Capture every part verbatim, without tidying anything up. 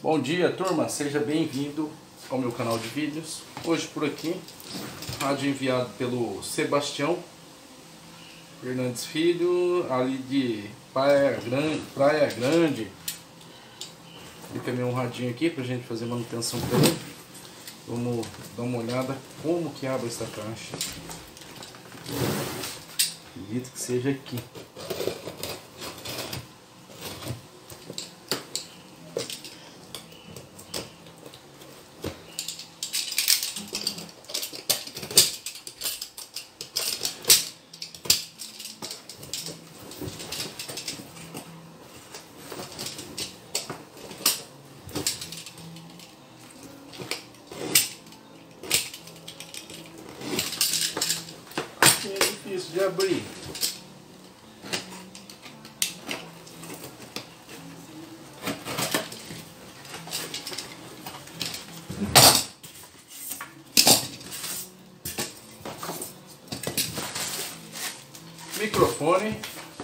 Bom dia, turma, seja bem-vindo ao meu canal de vídeos. Hoje por aqui, rádio enviado pelo Sebastião Fernandes Filho, ali de Praia Grande, Praia Grande. Fica meio um radinho aqui pra gente fazer manutenção pra ele. Vamos dar uma olhada como que abre esta caixa. Acredito que seja aqui. É difícil de abrir. Microfone.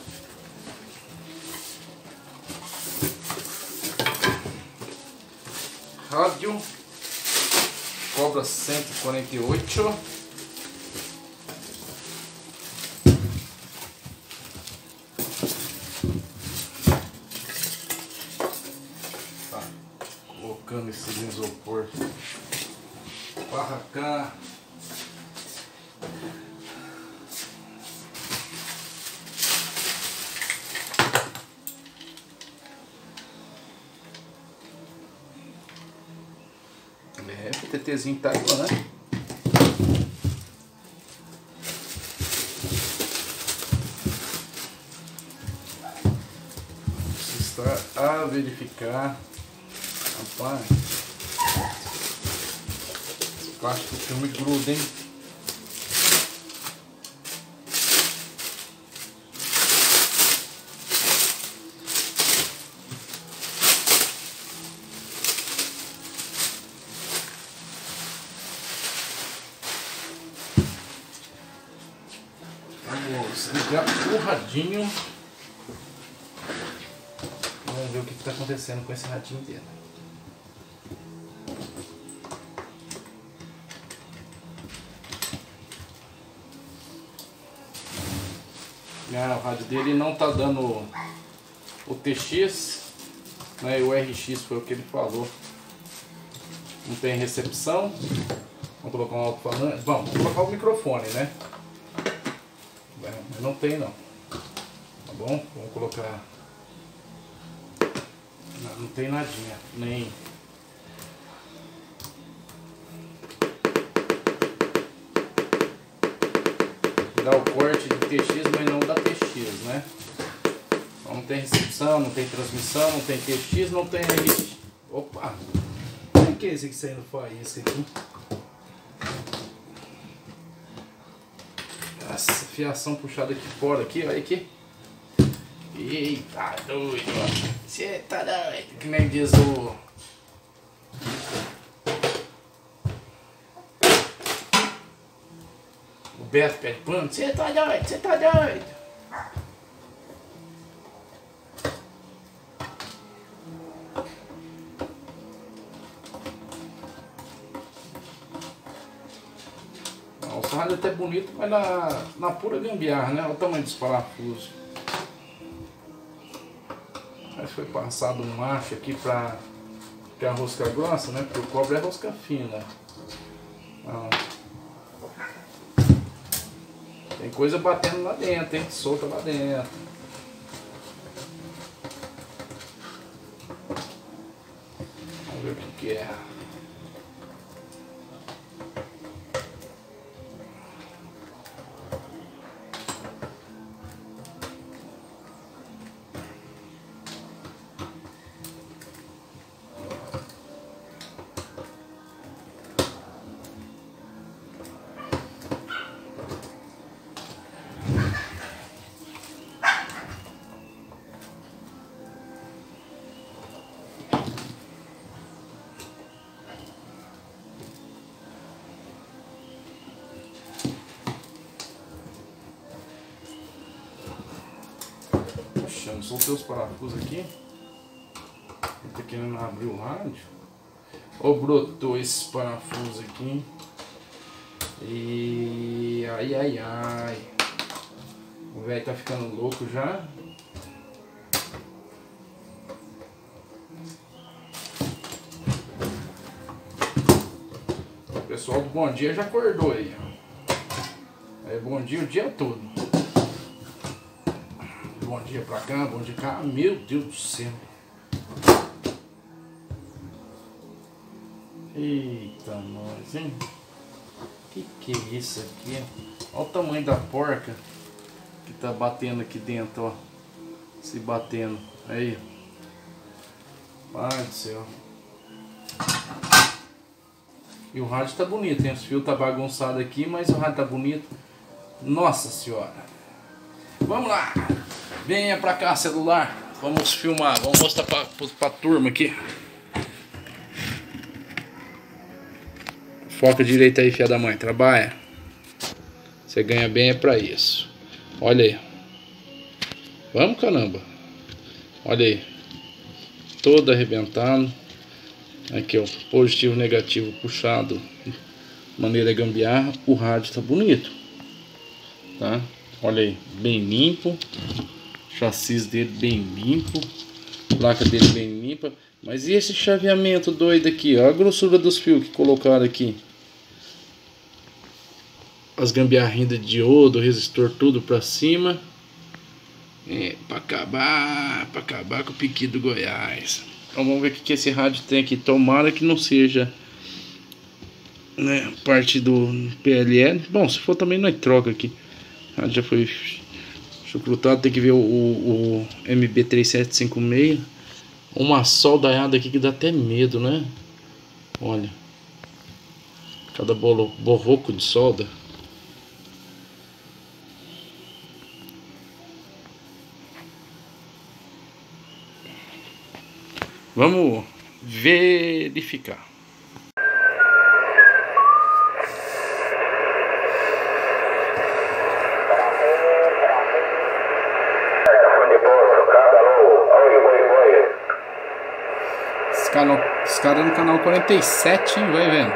Rádio. Cobra cento e quarenta e oito. Tá. Colocando esse isopor para cá. É, o TTzinho tá aí, né? Está a verificar. Rapaz, esse plástico filme gruda, hein? Vamos ligar o radinho. Vamos ver o que está acontecendo com esse radinho dele. Ah, o rádio dele não está dando o T X, né, e o R X foi o que ele falou. Não tem recepção. Vamos colocar um alto-falante. Vamos, vamos colocar o microfone, né? Não tem não. Tá bom? Vamos colocar. Não, não tem nadinha. Nem. Dá o corte de T X, mas não dá T X, né? Então não tem recepção, não tem transmissão, não tem T X, não tem. Opa! O que é esse que saindo faísca aqui? Nossa, fiação puxada aqui fora, aqui, olha aqui. Eita, doido, ó. Você tá doido, que nem diz o... O Beto Pé de Pano. Você tá doido, você tá doido. O rádio é até bonito, mas na, na pura gambiarra, né? Olha o tamanho dos parafusos. Aí foi passado um macho aqui pra que a rosca grossa, né? Porque o cobre é rosca fina. Ah. Tem coisa batendo lá dentro, hein? Solta lá dentro. Vamos ver o que que é. puxando, soltei os parafusos aqui. Vou ter querendo abrir o rádio. Ou brotou esse parafuso aqui. E ai ai ai. O velho tá ficando louco já. O pessoal do Bom Dia já acordou aí, ó. É bom dia o dia todo. Bom dia pra cá, bom dia cá. Meu Deus do céu. Eita nós, hein? Que que é isso aqui? Olha o tamanho da porca que tá batendo aqui dentro, ó. Se batendo. Aí. Pai do céu. E o rádio tá bonito, hein? Os fios tá bagunçado aqui, mas o rádio tá bonito. Nossa senhora. Vamos lá. Venha pra cá, celular. Vamos filmar. Vamos mostrar pra, pra turma aqui. Foca direito aí, filha da mãe. Trabalha. Você ganha bem é pra isso. Olha aí. Vamos, caramba. Olha aí. Todo arrebentado. Aqui, ó. Positivo, negativo, puxado. Maneira gambiarra. O rádio tá bonito. Tá? Olha aí. Bem limpo. Chassis dele bem limpo. Placa dele bem limpa. Mas e esse chaveamento doido aqui? Olha a grossura dos fios que colocaram aqui. As gambiarrinhas de diodo, resistor tudo pra cima. É, pra acabar, pra acabar com o piqui do Goiás. Então vamos ver o que, que esse rádio tem aqui. Tomara que não seja, né, parte do P L L. Bom, se for também nós troca aqui. O rádio já foi chucrutado. Tem que ver o, o, o M B três sete cinco seis. Uma soldaiada aqui que dá até medo, né? Olha. Cada bolo, borroco de solda. Vamos verificar. Esse cara, esse cara é no canal quarenta e sete, hein? Vai vendo.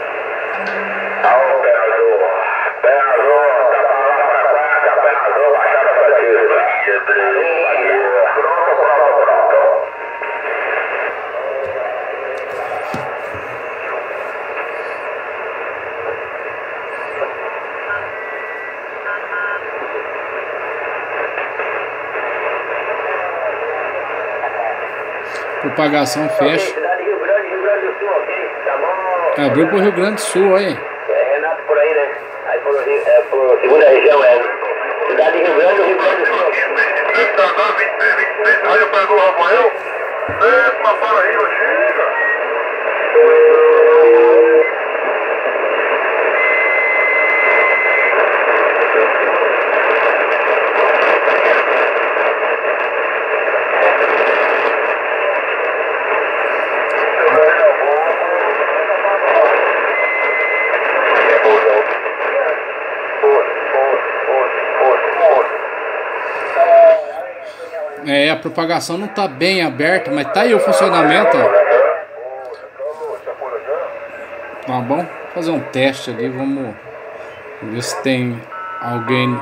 Propagação fecha. Cidade Rio Grande, Rio Grande do Sul, ok? Tá bom? Abriu pro Rio Grande do Sul, aí. É Renato por aí, né? Aí por, é, por segunda região, é. Cidade Rio Grande, Rio Grande do Sul. Aí eu pego o Rafael. É, uma fala aí, chega. É, a propagação não tá bem aberta, mas tá aí o funcionamento, ó. Tá bom? Vou fazer um teste ali, vamos ver se tem alguém.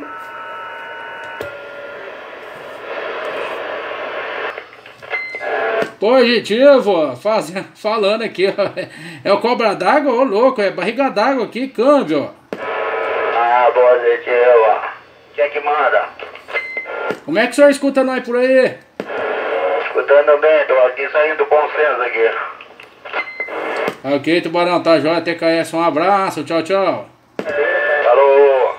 Positivo, ó, faz, falando aqui, ó. É o cobra d'água, ô louco, é barriga d'água aqui, câmbio, ó. Ah, positivo. O que é que manda? Como é que o senhor escuta nós por aí? Escutando bem, tô aqui saindo do consenso aqui. Ok, Tubarão, tá jóia, T K S, um abraço, tchau, tchau. Falou.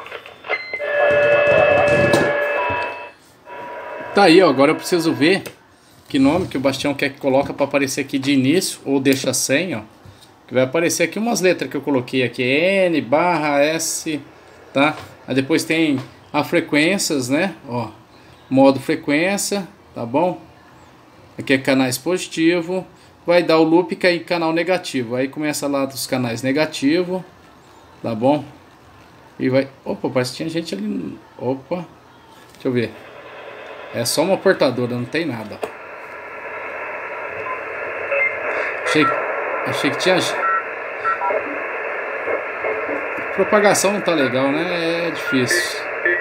Tá aí, ó, agora eu preciso ver que nome que o Bastião quer que coloca para aparecer aqui de início, ou deixa sem, ó. Que vai aparecer aqui umas letras que eu coloquei aqui, N barra S, tá? Aí depois tem as frequências, né, ó. Modo frequência, tá bom? Aqui é canais positivo. Vai dar o loop que é canal negativo. Aí começa lá dos canais negativo, tá bom? E vai... Opa, parece que tinha gente ali. Opa, deixa eu ver. É só uma portadora, não tem nada. Achei, achei que tinha... A propagação não tá legal, né? É difícil.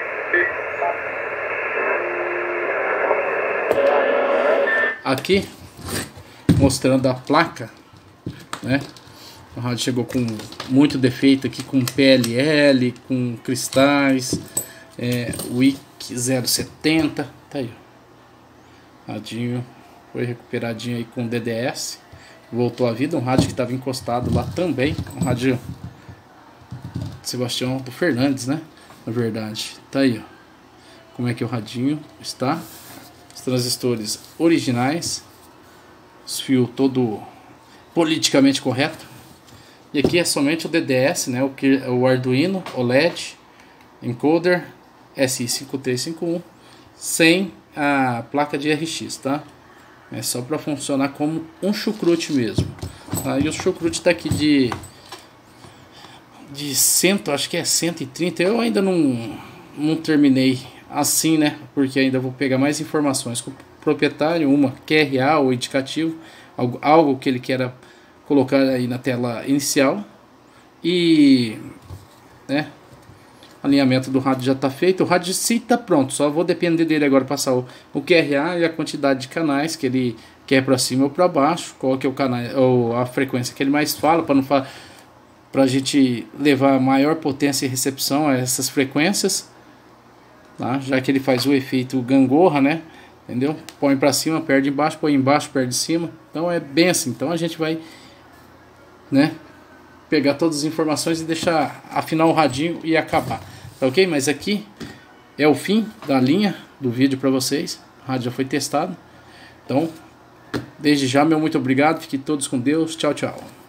Aqui, mostrando a placa, né? O rádio chegou com muito defeito aqui, com P L L, com cristais, é, W I C zero setenta, tá aí. Radinho foi recuperadinho aí com D D S, voltou à vida. Um rádio que estava encostado lá também, um rádio de Sebastião do Fernandes, né? Na verdade, tá aí, ó. Como é que o radinho está? Os transistores originais, os fios todo politicamente correto. E aqui é somente o D D S, né? O, que, o Arduino, o L E D, encoder S I cinco três cinco um, sem a placa de R X, tá? É só para funcionar como um chucrute mesmo. Tá? E o chucrute tá aqui de de cem, acho que é cento e trinta. Eu ainda não, não terminei assim, né? Porque ainda vou pegar mais informações com o proprietário, uma Q R A ou indicativo, algo, algo que ele queira colocar aí na tela inicial. E, né, alinhamento do rádio já está feito. O rádio sim está pronto, só vou depender dele agora passar o, o Q R A e a quantidade de canais que ele quer para cima ou para baixo, qual que é o canal ou a frequência que ele mais fala, para não falar, para a gente levar maior potência e recepção a essas frequências, tá? Já que ele faz o efeito gangorra, né? Entendeu? Põe para cima, perde embaixo, põe embaixo, perde cima. Então é bem assim. Então a gente vai, né, pegar todas as informações e deixar afinar o radinho e acabar, tá ok? Mas aqui é o fim da linha do vídeo para vocês. O rádio já foi testado. Então, desde já, meu muito obrigado. Fiquem todos com Deus. Tchau, tchau.